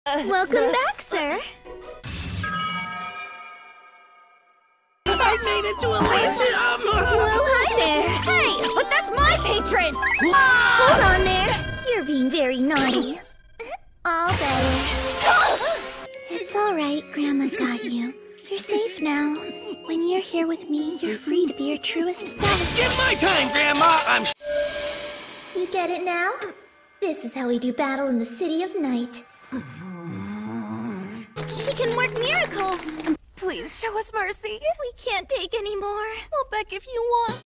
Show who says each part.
Speaker 1: Welcome back, sir.
Speaker 2: I made it to a
Speaker 1: Well, hi there.
Speaker 3: Hey, but that's my patron!
Speaker 1: Hold on there. You're being very naughty. All better. It's all right. Grandma's got you. You're safe now. When you're here with me, you're free to be your truest self.
Speaker 2: Give my time, Grandma!
Speaker 1: You get it now? This is how we do battle in the City of Night. She can work miracles.
Speaker 3: Please show us mercy.
Speaker 1: We can't take any more.
Speaker 3: We'll beg if you want.